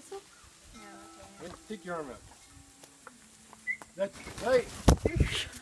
whistle? No, okay. Stick your arm up. That's right.